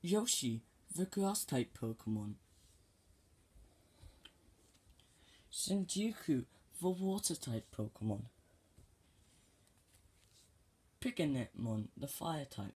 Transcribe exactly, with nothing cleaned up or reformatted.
Yoshi, the grass-type Pokemon. Shinjuku, the water-type Pokemon. Piggyetmon, the fire-type